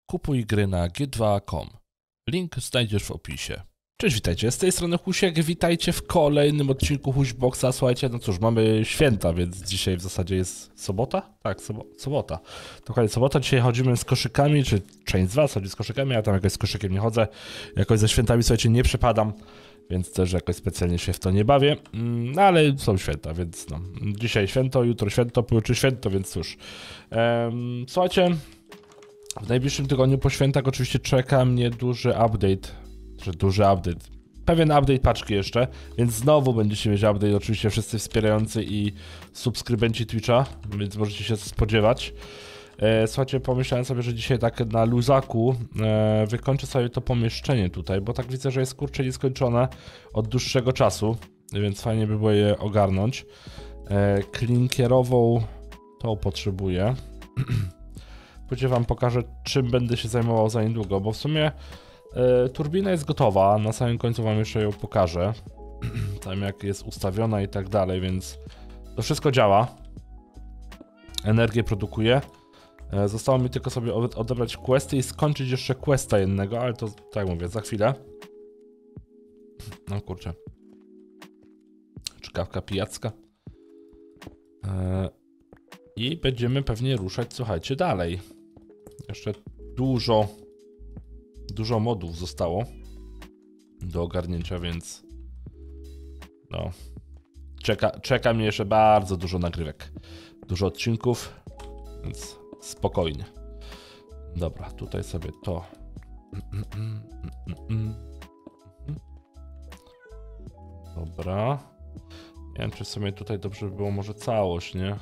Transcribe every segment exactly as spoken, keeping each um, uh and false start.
Kupuj gry na g dwa kropka com. Link znajdziesz w opisie. Cześć, witajcie, z tej strony Husiek, witajcie w kolejnym odcinku Huśboxa. Słuchajcie, no cóż, mamy święta, więc dzisiaj w zasadzie jest sobota? Tak, sobo sobota. Dokładnie sobota, dzisiaj chodzimy z koszykami, czy część z was chodzi z koszykami, ja tam jakoś z koszykiem nie chodzę. Jakoś ze świętami, słuchajcie, nie przepadam, więc też jakoś specjalnie się w to nie bawię. No ale są święta, więc no, dzisiaj święto, jutro święto, pojutrze święto, więc cóż. Ehm, słuchajcie, w najbliższym tygodniu po świętach oczywiście czeka mnie duży update. Że duży update. Pewien update paczki jeszcze, więc znowu będziecie mieć update, oczywiście wszyscy wspierający i subskrybenci Twitcha, więc możecie się spodziewać. E, słuchajcie, pomyślałem sobie, że dzisiaj tak na luzaku e, wykończę sobie to pomieszczenie tutaj, bo tak widzę, że jest kurczę nieskończone od dłuższego czasu, więc fajnie by było je ogarnąć. E, klinkierową to potrzebuję. Później wam pokażę, czym będę się zajmował za niedługo, bo w sumie e, turbina jest gotowa, na samym końcu wam jeszcze ją pokażę, tam jak jest ustawiona i tak dalej, więc to wszystko działa, energię produkuje. E, zostało mi tylko sobie odebrać questy i skończyć jeszcze questa jednego, ale to, tak jak mówię, za chwilę. No kurczę, czkawka pijacka. E, I będziemy pewnie ruszać, słuchajcie, dalej. Jeszcze dużo, dużo modów zostało do ogarnięcia, więc no, czeka, czeka mnie jeszcze bardzo dużo nagrywek, dużo odcinków, więc spokojnie. Dobra, tutaj sobie to. Dobra. Nie wiem, czy w sumie tutaj dobrze by było może całość, nie?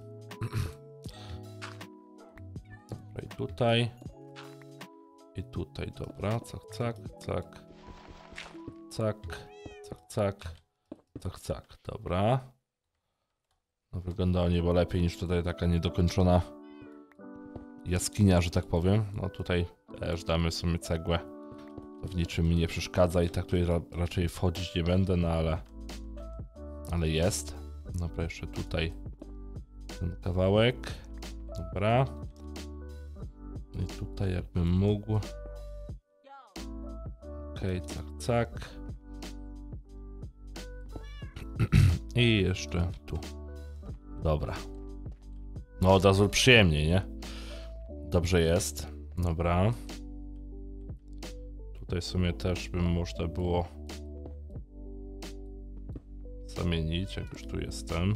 Dobra, i tutaj. I tutaj, dobra, cak, cak, cak. Cak, cak, cak. Cak, cak, dobra. No wygląda o niebo lepiej niż tutaj taka niedokończona jaskinia, że tak powiem. No tutaj też damy sobie cegłę. To w niczym mi nie przeszkadza i tak tutaj ra raczej wchodzić nie będę, no ale... Ale jest. Dobra, jeszcze tutaj ten kawałek. Dobra. I tutaj jakbym mógł. Okej, okay, cak, cak. I jeszcze tu. Dobra. No od razu przyjemniej, nie? Dobrze jest. Dobra. Tutaj w sumie też bym można było zamienić, jak już tu jestem.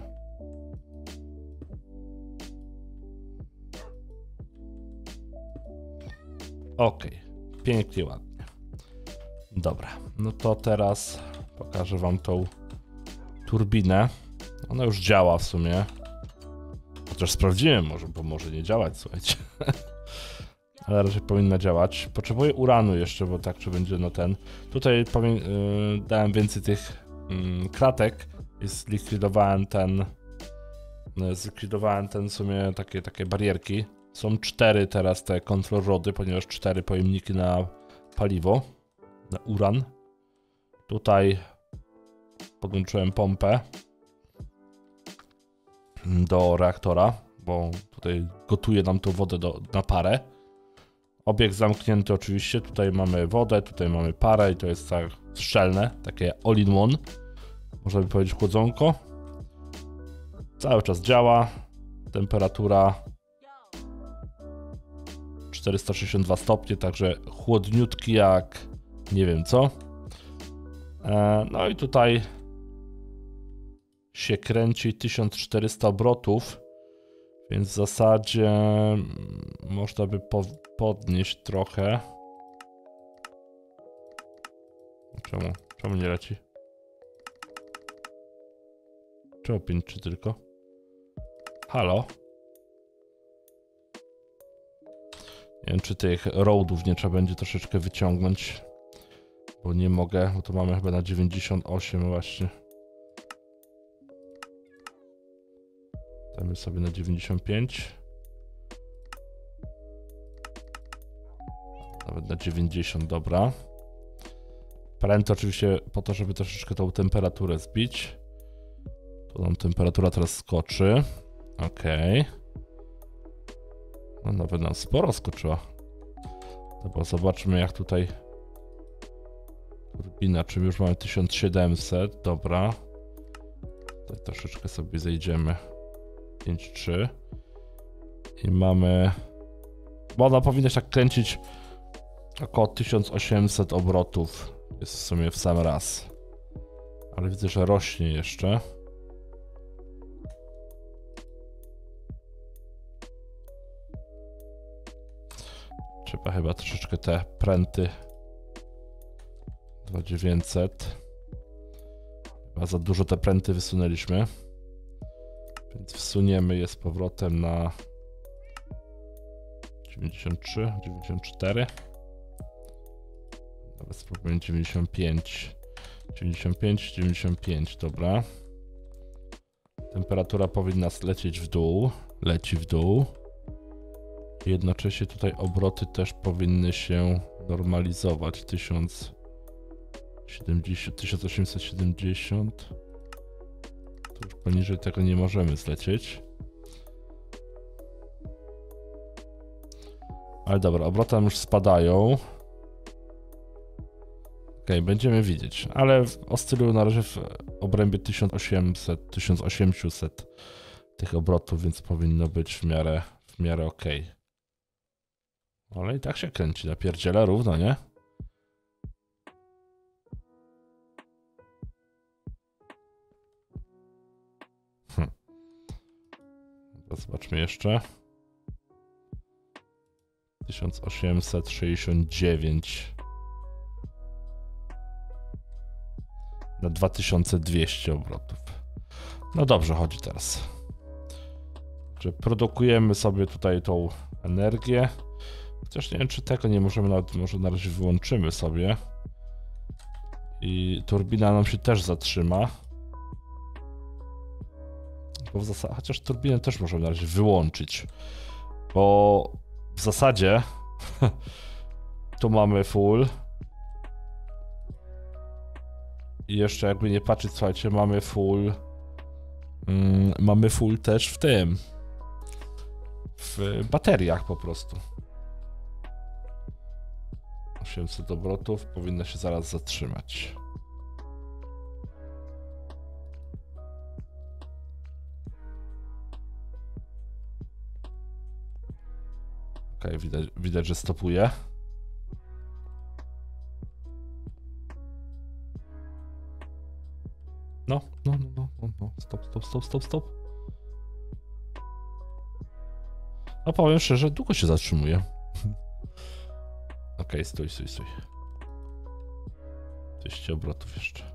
Ok, pięknie, ładnie. Dobra, no to teraz pokażę wam tą turbinę. Ona już działa w sumie. Chociaż sprawdziłem, może, bo może nie działać, słuchajcie. Ale raczej powinna działać. Potrzebuję uranu jeszcze, bo tak czy będzie no ten. Tutaj powiem, yy, dałem więcej tych yy, kratek i zlikwidowałem ten. Yy, zlikwidowałem ten w sumie takie, takie barierki. Są cztery teraz te control rody, ponieważ cztery pojemniki na paliwo, na uran. Tutaj podłączyłem pompę do reaktora, bo tutaj gotuje nam tą wodę do, na parę. Obiekt zamknięty oczywiście, tutaj mamy wodę, tutaj mamy parę i to jest tak szczelne, takie all in one. Można by powiedzieć chłodzonko. Cały czas działa, temperatura czterysta sześćdziesiąt dwa stopnie, także chłodniutki jak nie wiem co. E, no i tutaj się kręci tysiąc czterysta obrotów, więc w zasadzie można by po podnieść trochę. Czemu? Czemu nie leci? Czemu pięć tylko? Halo? Nie wiem, czy tych roadów nie trzeba będzie troszeczkę wyciągnąć, bo nie mogę, bo to mamy chyba na dziewięćdziesiąt osiem właśnie. Damy sobie na dziewięćdziesiąt pięć. Nawet na dziewięćdziesiąt, dobra. Prędzej oczywiście po to, żeby troszeczkę tą temperaturę zbić. Tu nam temperatura teraz skoczy. Ok. No nawet nam sporo skoczyła. Dobra, zobaczmy jak tutaj turbina, czym już mamy tysiąc siedemset, dobra. Tutaj troszeczkę sobie zejdziemy. pięć trzy. I mamy... Bo ona powinna się tak kręcić około tysiąc osiemset obrotów. Jest w sumie w sam raz. Ale widzę, że rośnie jeszcze. Trzeba chyba troszeczkę te pręty dwa tysiące dziewięćset. Chyba za dużo te pręty wysunęliśmy. Więc wsuniemy je z powrotem na dziewięćdziesiąt trzy, dziewięćdziesiąt cztery. Nawet spróbujemy dziewięćdziesiąt pięć. dziewięćdziesiąt pięć, dziewięćdziesiąt pięć, dobra. Temperatura powinna lecieć w dół. Leci w dół. Jednocześnie tutaj obroty też powinny się normalizować. tysiąc siedemdziesiąt, tysiąc osiemset siedemdziesiąt. To już poniżej tego nie możemy zlecieć. Ale dobra, obroty tam już spadają. Ok, będziemy widzieć, ale oscylują na razie w obrębie tysiąc osiemset, tysiąc osiemset tych obrotów, więc powinno być w miarę, w miarę ok. Ale i tak się kręci, napierdziela równo, nie? Hm. Zobaczmy jeszcze. tysiąc osiemset sześćdziesiąt dziewięć. Na dwa tysiące dwieście obrotów. No dobrze chodzi teraz. Że produkujemy sobie tutaj tą energię. Chociaż nie wiem, czy tego nie możemy nawet, może na razie wyłączymy sobie. I turbina nam się też zatrzyma. Bo w zasadzie, chociaż turbinę też możemy na razie wyłączyć. Bo w zasadzie tu mamy full. I jeszcze jakby nie patrzeć, słuchajcie, mamy full. Mm, mamy full też w tym. W bateriach po prostu. osiemset obrotów, powinna się zaraz zatrzymać. Ok, widać, widać, że stopuje. No, no, no, no, no, no, stop, stop, stop, stop, stop. No powiem szczerze, długo się zatrzymuje. Okej, okay, stój, stój, stój. dwieście obrotów jeszcze.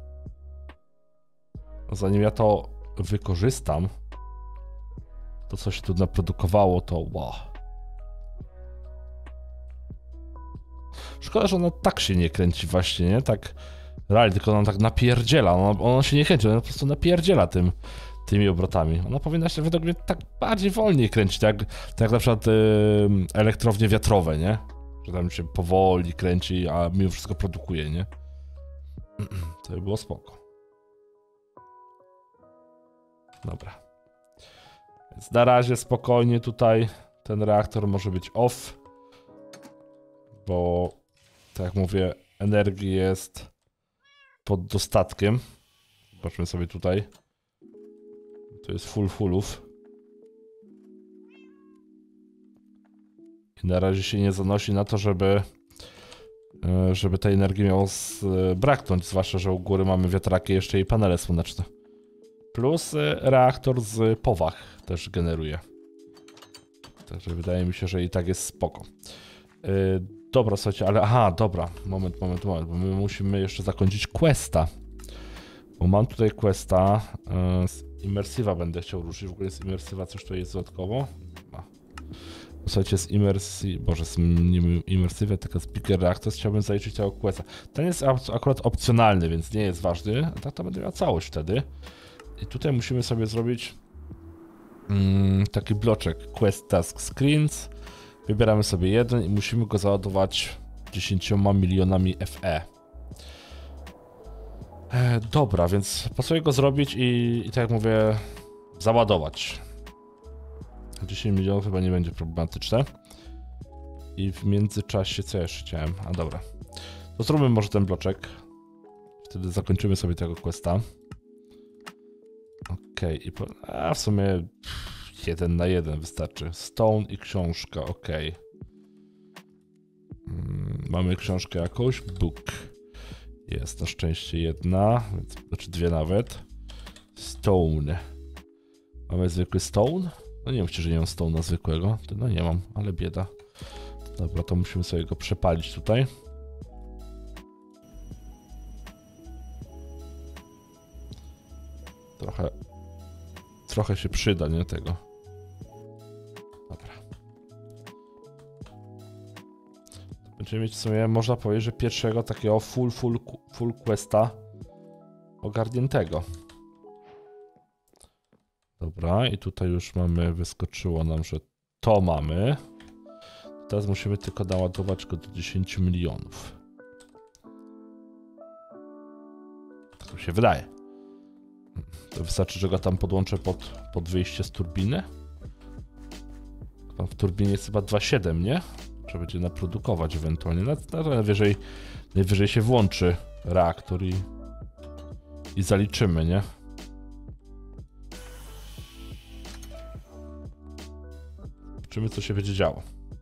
No zanim ja to wykorzystam, to co się tu naprodukowało, to wow. Szkoda, że ona tak się nie kręci właśnie, nie? Tak realnie, tylko ona tak napierdziela. Ona, ona się nie kręci, ona po prostu napierdziela tym, tymi obrotami. Ona powinna się według mnie tak bardziej wolniej kręcić, tak, tak jak na przykład yy, elektrownie wiatrowe, nie? Że tam się powoli kręci, a mimo wszystko produkuje, nie? To by było spoko. Dobra. Więc na razie spokojnie tutaj ten reaktor może być off, bo tak jak mówię, energii jest pod dostatkiem. Zobaczmy sobie tutaj. To jest full fullów. I na razie się nie zanosi na to, żeby żeby tej energii miało braknąć, zwłaszcza, że u góry mamy wiatraki jeszcze i panele słoneczne. Plus reaktor z powach też generuje. Także wydaje mi się, że i tak jest spoko. Yy, dobra, słuchajcie, ale aha, dobra, moment, moment, moment, bo my musimy jeszcze zakończyć questa. Bo mam tutaj questa, yy, z Immersive'a będę chciał ruszyć, w ogóle jest Immersive'a, coś tu jest dodatkowo? A. Słuchajcie, z Immersive, boże, z nie Immersive'a, tylko z Bigger Reactors chciałbym zaliczyć tego questa. Ten jest akurat opcjonalny, więc nie jest ważny, a tak to będę miał całość wtedy. I tutaj musimy sobie zrobić mm, taki bloczek Quest Task Screens. Wybieramy sobie jeden i musimy go załadować dziesięcioma milionami F E. E, dobra, więc po co go zrobić i, i tak jak mówię, załadować. dziesięć milionów chyba nie będzie problematyczne. I w międzyczasie, co ja jeszcze chciałem? A dobra. To zróbmy może ten bloczek. Wtedy zakończymy sobie tego questa. Okej, okay. I po... A w sumie jeden na jeden wystarczy. Stone i książka, okej. Okay. Hmm, mamy książkę jakąś? Book. Jest na szczęście jedna, więc, znaczy dwie nawet. Stone. Mamy zwykły stone? No nie wiem, czy nie mam stone'a zwykłego. No nie mam, ale bieda. Dobra, to musimy sobie go przepalić tutaj. Trochę, trochę się przyda, nie tego. Dobra. Będziemy mieć w sumie, można powiedzieć, że pierwszego takiego full, full, full questa ogarniętego. Dobra, i tutaj już mamy, wyskoczyło nam, że to mamy. Teraz musimy tylko naładować go do dziesięciu milionów. Tak mi się wydaje. To wystarczy, że go tam podłączę pod, pod wyjście z turbiny. Tam w turbinie jest chyba dwa przecinek siedem, nie? Trzeba będzie naprodukować ewentualnie. Najwyżej, najwyżej się włączy reaktor i, i zaliczymy, nie? Zobaczymy, co się będzie działo.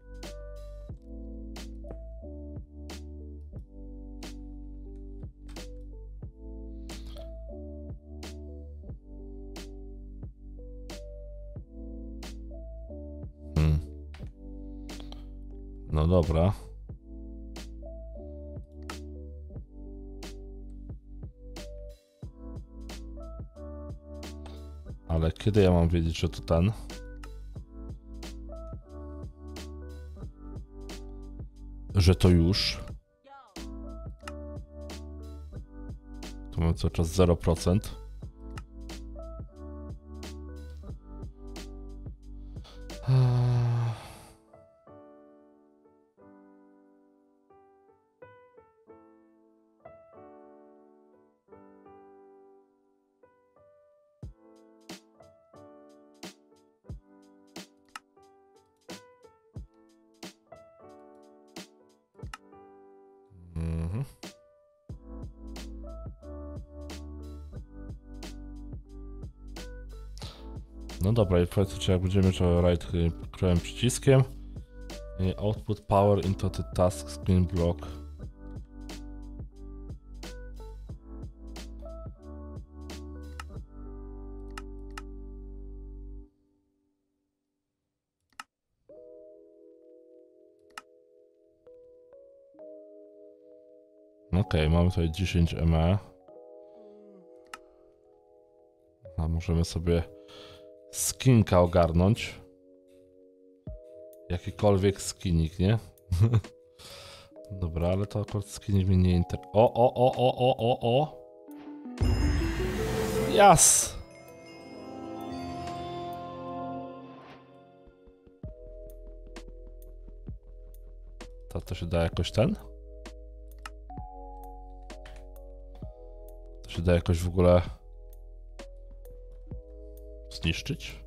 Hmm. No dobra. Ale kiedy ja mam wiedzieć, że to ten? Że to już. Tu mamy cały czas zero procent. Mhm. No dobra, i powiedzmy, czy jak będziemy to right prawym przyciskiem. Output power into the task screen block. Okej, okay, mamy tutaj dziesięć M E. A możemy sobie skinka ogarnąć. Jakikolwiek skinik, nie? Dobra, ale to akurat skinik mnie nie interesuje. O, o, o, o, o, o, o! Jas! To, to się da jakoś ten? To się da jakoś w ogóle zniszczyć?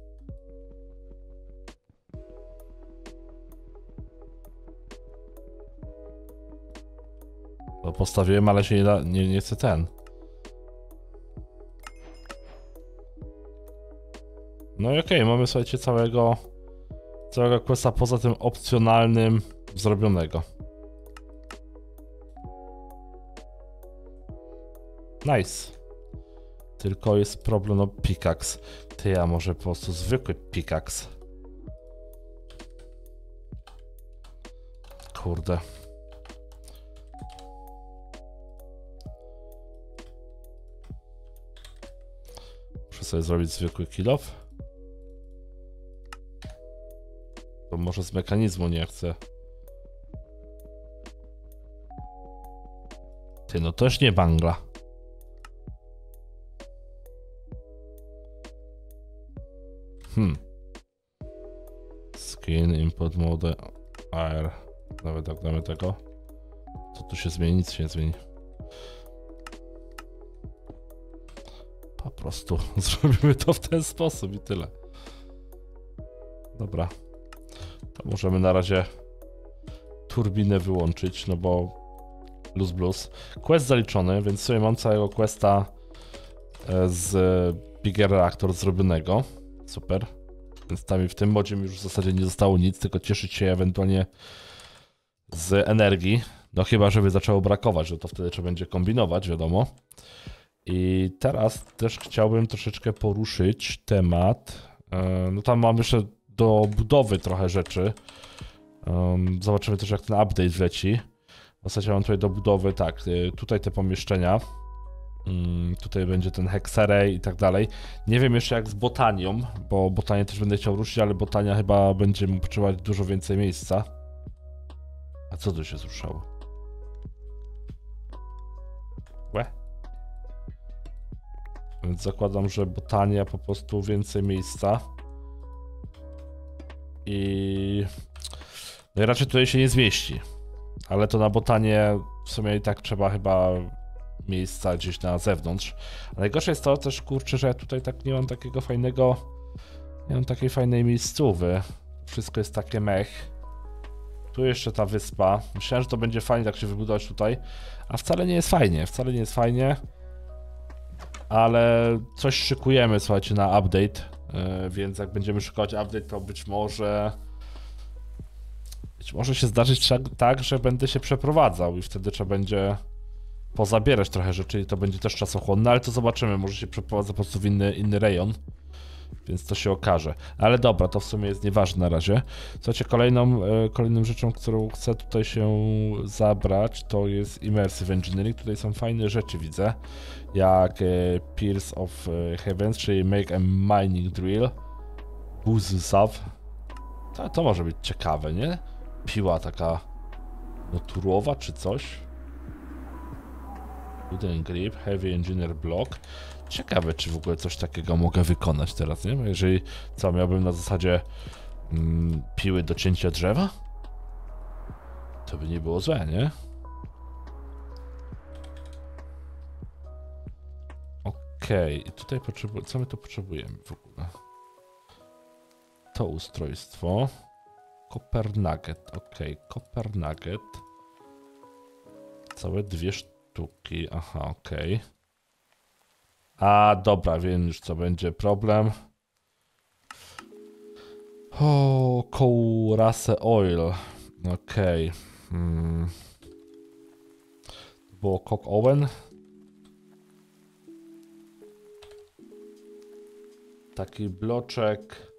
To postawiłem, ale się nie da, nie, nie chcę ten. No i okej, okay, mamy, słuchajcie, całego całego questa poza tym opcjonalnym zrobionego. Nice. Tylko jest problem, no pickaxe. Ty, a może po prostu zwykły pickaxe. Kurde. Muszę sobie zrobić zwykły kill off. To może z mechanizmu nie chcę. Ty, no też nie bangla. Hmm. Skin, input mode, air. Nawet jak damy tego, to tu się zmieni, nic się nie zmieni. Po prostu zrobimy to w ten sposób i tyle. Dobra. To możemy na razie turbinę wyłączyć, no bo luz blues. Quest zaliczony, więc sobie mam całego questa z Bigger Reactor zrobionego. Super. Więc tam w tym modzie już w zasadzie nie zostało nic, tylko cieszyć się ewentualnie z energii. No chyba, żeby zaczęło brakować, no to wtedy trzeba będzie kombinować, wiadomo. I teraz też chciałbym troszeczkę poruszyć temat. No tam mam jeszcze do budowy trochę rzeczy. Zobaczymy też, jak ten update wleci. W zasadzie mam tutaj do budowy, tak, tutaj te pomieszczenia. Tutaj będzie ten hexarray i tak dalej. Nie wiem jeszcze jak z botanią, bo botanię też będę chciał ruszyć, ale botania chyba będzie mu potrzebować dużo więcej miejsca. A co tu się zruszało? Łe? Więc zakładam, że botania po prostu więcej miejsca. I... No i raczej tutaj się nie zmieści. Ale to na botanie w sumie i tak trzeba chyba miejsca gdzieś na zewnątrz. A najgorsze jest to też, kurczę, że ja tutaj tak nie mam takiego fajnego... Nie mam takiej fajnej miejscówy. Wszystko jest takie mech. Tu jeszcze ta wyspa. Myślałem, że to będzie fajnie tak się wybudować tutaj. A wcale nie jest fajnie, wcale nie jest fajnie. Ale coś szykujemy, słuchajcie, na update. Yy, więc jak będziemy szykować update, to być może... Być może się zdarzyć tak, że będę się przeprowadzał i wtedy trzeba będzie pozabierać trochę rzeczy i to będzie też czasochłonne, ale to zobaczymy, może się przeprowadza po prostu w inny, inny rejon, więc to się okaże. Ale dobra, to w sumie jest nieważne na razie. Słuchajcie, kolejną, kolejną rzeczą, którą chcę tutaj się zabrać, to jest Immersive Engineering. Tutaj są fajne rzeczy, widzę, jak Pierce of Heavens, czyli Make a Mining Drill, Boozy Saw. To, to może być ciekawe, nie? Piła taka naturowa czy coś. Wooden Grip, Heavy Engineer Block. Ciekawe, czy w ogóle coś takiego mogę wykonać teraz, nie? Jeżeli co, miałbym na zasadzie mm, piły do cięcia drzewa? To by nie było złe, nie? Okej, okay. I tutaj potrzebuję... Co my tu potrzebujemy w ogóle? To ustrojstwo. Copper Nugget, ok, Copper Nugget. Całe dwie sztuki, aha, ok. A, dobra, wiem już co będzie problem. O, Kourase Oil, ok. Hmm. To było Cock Owen. Taki bloczek.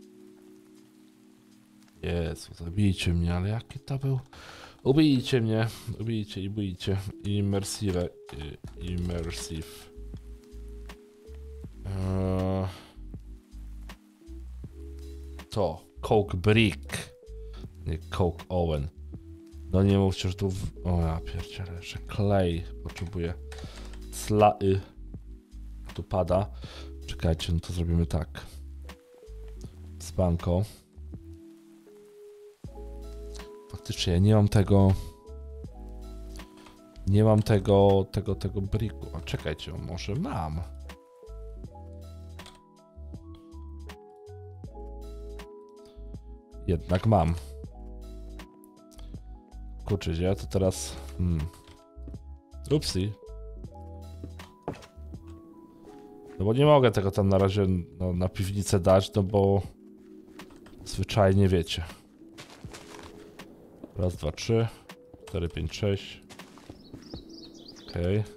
Jezu, zabijcie mnie, ale jaki to był? Ubijcie mnie, ubijcie i bójcie. Immersive, immersive. Eee, to, Coke Brick, nie Coke Owen. No nie mówcie, że tu... W... O ja pierdzielę, że klej potrzebuję. Slay. Tu pada. Czekajcie, no to zrobimy tak. Z banką. Faktycznie, ja nie mam tego... Nie mam tego, tego, tego briku. A czekajcie, może mam. Jednak mam. Kurczę, ja to teraz... Hmm. Upsi. No bo nie mogę tego tam na razie no, na piwnicę dać, no bo... Zwyczajnie wiecie. Raz, dwa, trzy, cztery, pięć, sześć. Okej. Okay.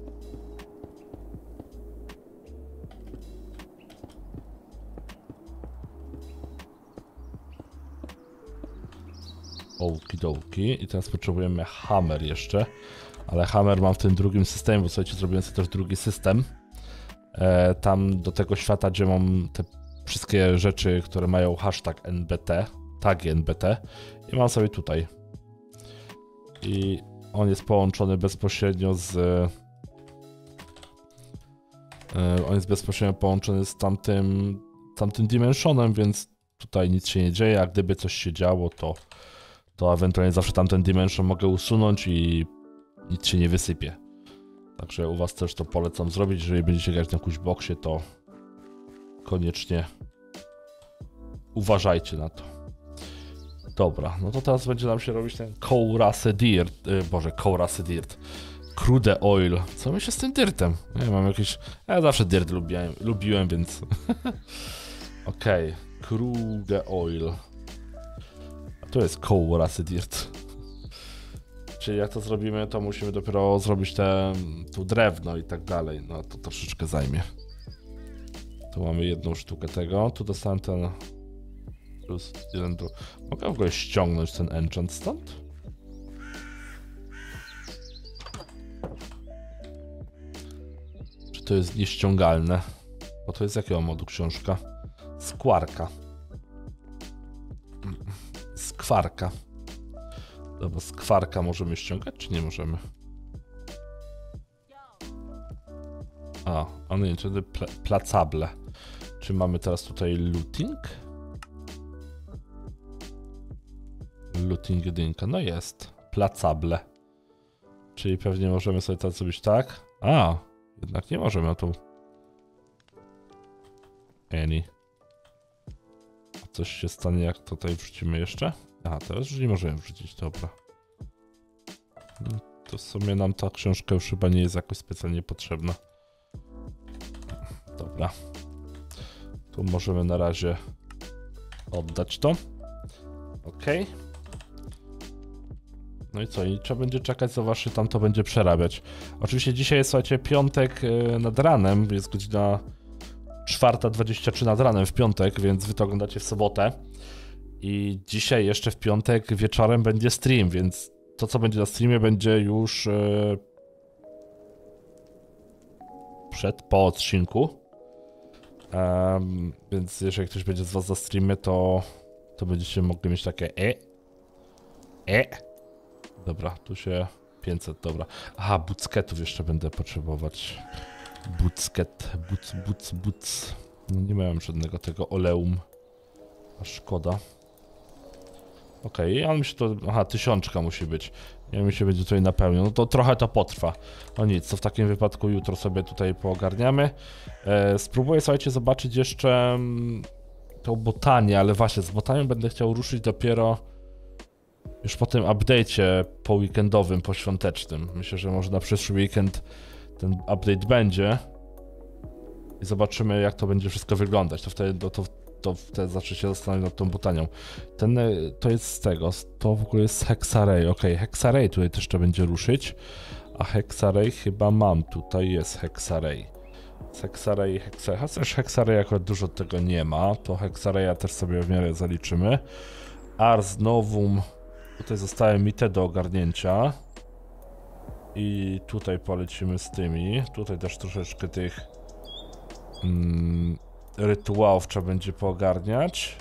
Okidoki. I teraz potrzebujemy hammer jeszcze. Ale hammer mam w tym drugim systemie, bo słuchajcie, zrobiłem sobie też drugi system. E, tam do tego świata, gdzie mam te wszystkie rzeczy, które mają hashtag N B T, tagi N B T. I mam sobie tutaj. I on jest połączony bezpośrednio z... Yy, on jest bezpośrednio połączony z tamtym, tamtym dimensionem, więc tutaj nic się nie dzieje, a gdyby coś się działo, to, to ewentualnie zawsze tamten dimension mogę usunąć i nic się nie wysypie. Także u was też to polecam zrobić, jeżeli będziecie grać na jakimś boksie, to koniecznie uważajcie na to. Dobra, no to teraz będzie nam się robić ten Kourase Dirt, yy, boże, Kourase Dirt. Crude Oil. Co my się z tym dirtem? Ja mam jakieś... Ja zawsze dirt lubiłem, lubiłem więc... Okej, okay. Crude Oil. A to jest Kourase Dirt. Czyli jak to zrobimy, to musimy dopiero zrobić te... tu drewno i tak dalej. No to troszeczkę zajmie. Tu mamy jedną sztukę tego. Tu dostałem ten... plus jeden tu. Mogę w ogóle ściągnąć ten enchant stąd? Czy to jest nieściągalne? Bo to jest jakiego modu książka? Skwarka. Skwarka. Dobra, skwarka możemy ściągać, czy nie możemy? A, a nie, czyli pl placable. Czy mamy teraz tutaj looting? Looting jedynka, no jest. Placable. Czyli pewnie możemy sobie to zrobić tak? A, jednak nie możemy, a tu... Any. A coś się stanie, jak tutaj wrzucimy jeszcze? Aha, teraz już nie możemy wrzucić, dobra. To w sumie nam ta książka już chyba nie jest jakoś specjalnie potrzebna. Dobra. Tu możemy na razie oddać to. Ok. No i co? I trzeba będzie czekać, co wasze tam to będzie przerabiać. Oczywiście dzisiaj jest, słuchajcie, piątek yy, nad ranem, jest godzina czwarta dwadzieścia trzy nad ranem w piątek, więc wy to oglądacie w sobotę. I dzisiaj jeszcze w piątek wieczorem będzie stream, więc to, co będzie na streamie, będzie już yy, przed, po odcinku. Um, więc jeżeli ktoś będzie z was za streamie, to, to będziecie mogli mieć takie e, e. Dobra, tu się pięćset, dobra. Aha, bucketów jeszcze będę potrzebować. Bucket, buc, buc, buc. No nie miałem żadnego tego oleum. A szkoda. Okej, okay, ale mi się to... Aha, tysiączka musi być. Nie mi się będzie tutaj napełniał. No to trochę to potrwa. No nic, to w takim wypadku jutro sobie tutaj poogarniamy. E, spróbuję, słuchajcie, zobaczyć jeszcze mm, tą botanię, ale właśnie z botanią będę chciał ruszyć dopiero już po tym update'cie po weekendowym, po świątecznym. Myślę, że może na przyszły weekend ten update będzie i zobaczymy, jak to będzie wszystko wyglądać. To wtedy, to, to, to wtedy zacznę się zastanawiać nad tą botanią. Ten, to jest z tego, to w ogóle jest Hexarray. Ok, Hexarray tutaj też to będzie ruszyć, a Hexarray chyba mam, tutaj jest Hexarray. Z Hexarray, Hexarray, chociaż Hexarray akurat dużo tego nie ma, to Hexarraya też sobie w miarę zaliczymy. Ars Novum, tutaj zostały mi te do ogarnięcia. I tutaj polecimy z tymi. Tutaj też troszeczkę tych mm, rytuałów trzeba będzie poogarniać.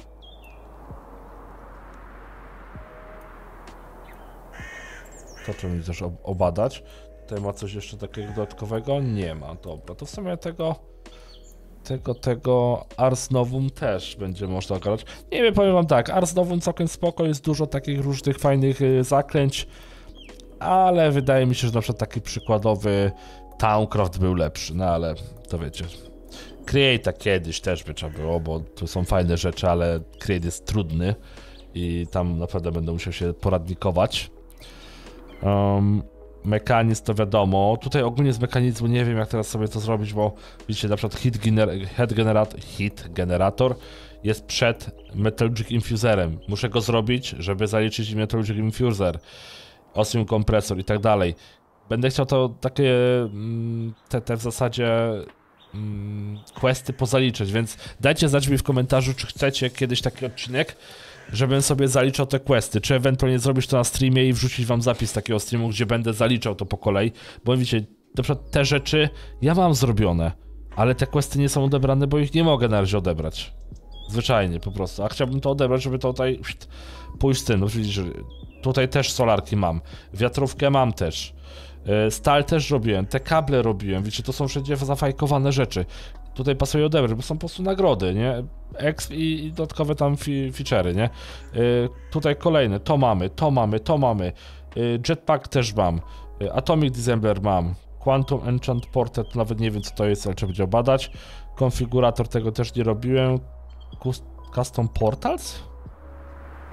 To trzeba będzie też ob obadać. Tutaj ma coś jeszcze takiego dodatkowego? Nie ma. Dobra, to w sumie tego tego, tego Ars Novum też będzie można ogarnąć. Nie wiem, powiem wam tak, Ars Novum całkiem spoko, jest dużo takich różnych fajnych y, zaklęć, ale wydaje mi się, że na przykład taki przykładowy Towncraft był lepszy, no ale to wiecie. Create'a kiedyś też by trzeba było, bo tu są fajne rzeczy, ale Create jest trudny i tam naprawdę będę musiał się poradnikować. Um, Mechanizm to wiadomo, tutaj ogólnie z mechanizmu nie wiem, jak teraz sobie to zrobić, bo widzicie, na przykład hit, gener head generator, hit generator jest przed Metallurgic Infuserem. Muszę go zrobić, żeby zaliczyć Metallurgic Infuser, Osmium kompresor i tak dalej. Będę chciał to takie, te, te w zasadzie questy pozaliczać, więc dajcie znać mi w komentarzu, czy chcecie kiedyś taki odcinek, żebym sobie zaliczał te questy, czy ewentualnie zrobić to na streamie i wrzucić wam zapis takiego streamu, gdzie będę zaliczał to po kolei, bo wiecie, na przykład te rzeczy ja mam zrobione, ale te questy nie są odebrane, bo ich nie mogę na razie odebrać. Zwyczajnie, po prostu, a chciałbym to odebrać, żeby to tutaj pójść z tym, no widzisz, tutaj też solarki mam, wiatrówkę mam też, stal też robiłem, te kable robiłem, wiecie, to są wszędzie zafajkowane rzeczy. Tutaj pasuje odebrać, bo są po prostu nagrody, nie? Exp i, i dodatkowe tam fi feature'y, nie? Yy, tutaj kolejne, to mamy, to mamy, to mamy. Yy, Jetpack też mam. Yy, Atomic Dissembler mam. Quantum Enchant Portrait, nawet nie wiem co to jest, ale trzeba będzie obadać. Konfigurator tego też nie robiłem. Custom Portals?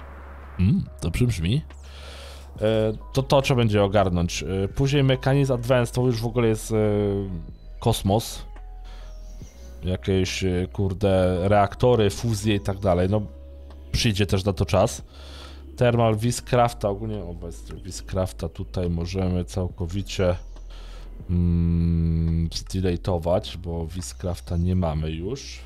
Mm, dobrze brzmi. E, to to, co będzie ogarnąć. E, później Mechanizm Advanced to już w ogóle jest e, kosmos. Jakieś, e, kurde, reaktory, fuzje i tak dalej. No, przyjdzie też na to czas. Thermal Viscrafta, ogólnie obecnie Viscrafta tutaj możemy całkowicie mm, zdeletować, bo Viscrafta nie mamy już.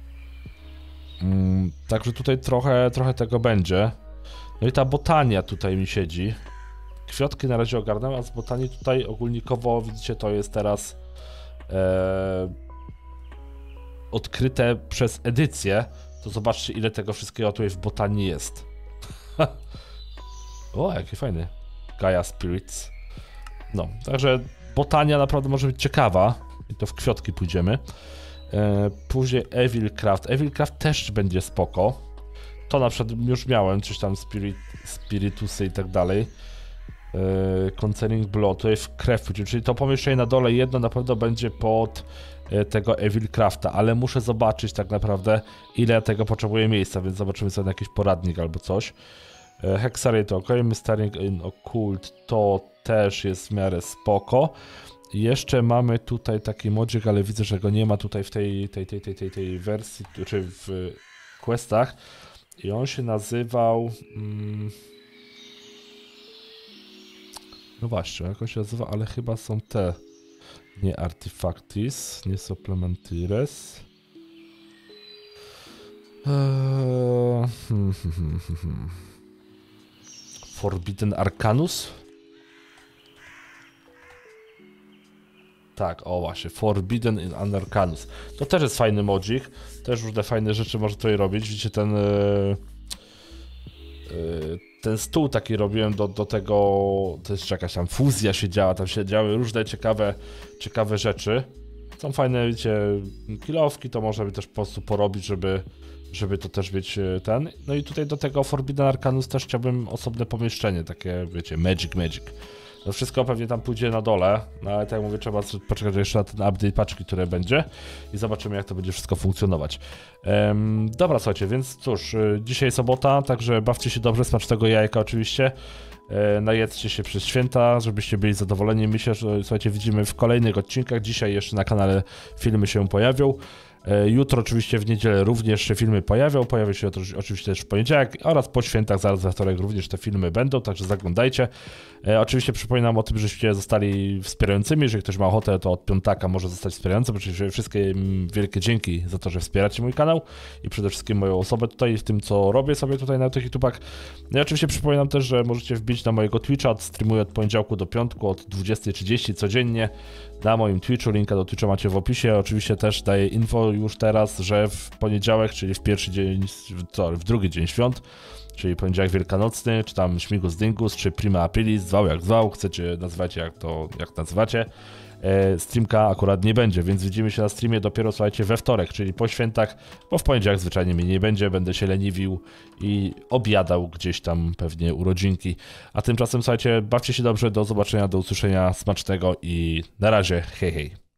Mm, także tutaj trochę, trochę tego będzie. No i ta botania tutaj mi siedzi. Kwiatki na razie ogarnę, a z botanii tutaj ogólnikowo, widzicie, to jest teraz e, odkryte przez edycję. To zobaczcie, ile tego wszystkiego tutaj w botanii jest. O, jaki fajny. Gaia Spirits. No, także botania naprawdę może być ciekawa. I to w kwiatki pójdziemy. E, później Evilcraft. Evilcraft też będzie spoko. To na przykład już miałem, coś tam spirit, spiritusy i tak dalej. E, Concerning Blood, tutaj w krew pójdzie, czyli to pomieszczenie na dole jedno na pewno będzie pod e, tego Evilcrafta, ale muszę zobaczyć tak naprawdę, ile tego potrzebuje miejsca, więc zobaczymy sobie na jakiś poradnik albo coś. E, Hexary to ok, Mystering in Occult to też jest w miarę spoko. I jeszcze mamy tutaj taki modzik, ale widzę, że go nie ma tutaj w tej, tej, tej, tej, tej, tej wersji, czy w questach. I on się nazywał... Mm, no właśnie, jak on się nazywa, ale chyba są te... Nie Artifactis, nie Supplementires. Eee, hmm, hmm, hmm, hmm. Forbidden Arcanus? Tak, o właśnie, Forbidden in Arcanus. To też jest fajny modzik, też różne fajne rzeczy można tutaj robić. Widzicie, ten yy, yy, ten stół taki robiłem do, do tego, to jest jakaś tam fuzja się działa, tam się działy różne ciekawe, ciekawe rzeczy. Są fajne, wiecie, kilowki, to można by też po prostu porobić, żeby, żeby to też być ten. No i tutaj do tego Forbidden Arcanus też chciałbym osobne pomieszczenie, takie, wiecie, Magic Magic. To wszystko pewnie tam pójdzie na dole, no ale tak jak mówię, trzeba poczekać jeszcze na ten update paczki, które będzie i zobaczymy, jak to będzie wszystko funkcjonować. Um, dobra, słuchajcie, więc cóż, dzisiaj sobota, także bawcie się dobrze, smacznego jajka oczywiście, e, najedzcie się przez święta, żebyście byli zadowoleni. Myślę, że słuchajcie, widzimy w kolejnych odcinkach, dzisiaj jeszcze na kanale filmy się pojawią. Jutro oczywiście w niedzielę również się filmy pojawią, pojawią się oczywiście też w poniedziałek oraz po świętach, zaraz we wtorek również te filmy będą, także zaglądajcie. E, oczywiście przypominam o tym, żeście zostali wspierającymi, jeżeli ktoś ma ochotę, to od piątaka może zostać wspierającym. Oczywiście wszystkie wielkie dzięki za to, że wspieracie mój kanał i przede wszystkim moją osobę tutaj w tym, co robię sobie tutaj na tych YouTubach. No i oczywiście przypominam też, że możecie wbić na mojego Twitcha, streamuję od poniedziałku do piątku od dwudziestej trzydzieści codziennie na moim Twitchu, linka do Twitcha macie w opisie. Oczywiście też daję info już teraz, że w poniedziałek, czyli w pierwszy dzień, co, w drugi dzień świąt, czyli poniedziałek wielkanocny, czy tam śmigus dyngus, czy prima aprilis, zwał jak zwał, chcecie, nazywajcie jak to, jak nazywacie. E, streamka akurat nie będzie, więc widzimy się na streamie dopiero, słuchajcie, we wtorek, czyli po świętach, bo w poniedziałek zwyczajnie mnie nie będzie, będę się leniwił i objadał gdzieś tam pewnie urodzinki. A tymczasem, słuchajcie, bawcie się dobrze, do zobaczenia, do usłyszenia, smacznego i na razie, hej hej.